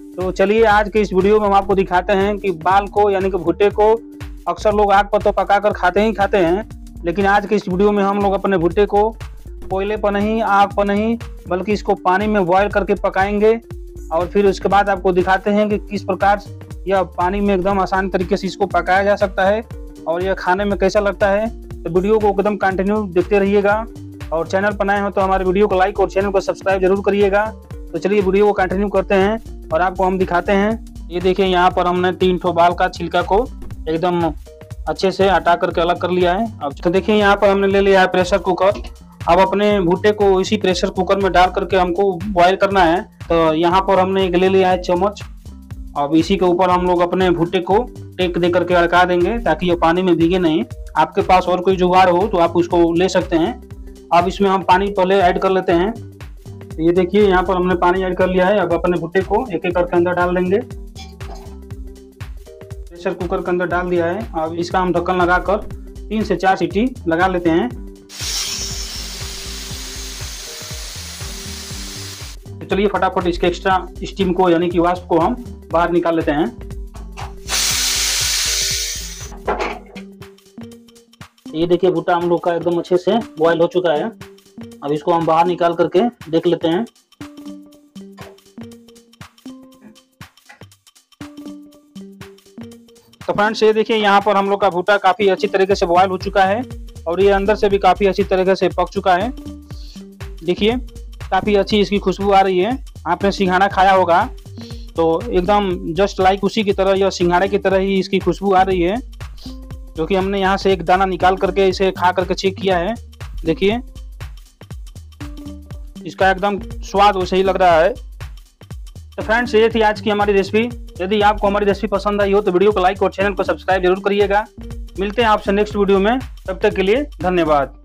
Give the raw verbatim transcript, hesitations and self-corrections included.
तो चलिए आज के इस वीडियो में हम आपको दिखाते हैं कि बाल को यानी कि भुट्टे को अक्सर लोग आग पर तो पका कर खाते ही खाते हैं, लेकिन आज के इस वीडियो में हम लोग अपने भुट्टे को कोयले पर नहीं, आग पर नहीं, बल्कि इसको पानी में बॉयल करके पकाएंगे और फिर उसके बाद आपको दिखाते हैं कि किस प्रकार यह पानी में एकदम आसान तरीके से इसको पकाया जा सकता है और यह खाने में कैसा लगता है। तो वीडियो को एकदम कंटिन्यू देखते रहिएगा और चैनल पर नए हो तो हमारे वीडियो को लाइक और चैनल को सब्सक्राइब जरूर करिएगा। तो चलिए वीडियो को कंटिन्यू करते हैं और आपको हम दिखाते हैं। ये देखिए यहाँ पर हमने तीन ठो बाल का छिलका को एकदम अच्छे से हटा करके अलग कर लिया है। अब तो देखिए यहाँ पर हमने ले लिया है प्रेशर कुकर। अब अपने भुट्टे को इसी प्रेशर कुकर में डाल करके हमको बॉयल करना है। तो यहाँ पर हमने एक ले लिया है चम्मच। अब इसी के ऊपर हम लोग अपने भुट्टे को टेक दे करके अड़का देंगे ताकि ये पानी में भीगे नहीं। आपके पास और कोई जुगाड़ हो तो आप उसको ले सकते हैं। अब इसमें हम पानी पहले ऐड कर लेते हैं। तो ये देखिए यहाँ पर हमने पानी ऐड कर लिया है। अब अपने भुट्टे को एक एक करके अंदर डाल देंगे। प्रेशर कुकर के अंदर डाल दिया है। अब इसका हम ढक्कन लगाकर तीन से चार सीटी लगा लेते हैं। तो चलिए फटाफट इसके एक्स्ट्रा स्टीम को यानी कि वाष्प को हम बाहर निकाल लेते हैं। ये देखिए भुट्टा हम लोग का एकदम अच्छे से बॉयल हो चुका है। अब इसको हम बाहर निकाल करके देख लेते हैं। तो फ्रेंड्स ये देखिए यहाँ पर हम लोग का भुट्टा काफी अच्छी तरीके से बॉयल हो चुका है और ये अंदर से भी काफी अच्छी तरीके से पक चुका है। देखिए काफी अच्छी इसकी खुशबू आ रही है। आपने सिंघाड़ा खाया होगा तो एकदम जस्ट लाइक उसी की तरह या सिंघाड़े की तरह ही इसकी खुशबू आ रही है, जो कि हमने यहाँ से एक दाना निकाल करके इसे खा करके चेक किया है। देखिए इसका एकदम स्वाद वैसे ही लग रहा है। तो फ्रेंड्स ये थी आज की हमारी रेसिपी। यदि आपको हमारी रेसिपी पसंद आई हो तो वीडियो को लाइक और चैनल को सब्सक्राइब जरूर करिएगा। मिलते हैं आपसे नेक्स्ट वीडियो में, तब तक के लिए धन्यवाद।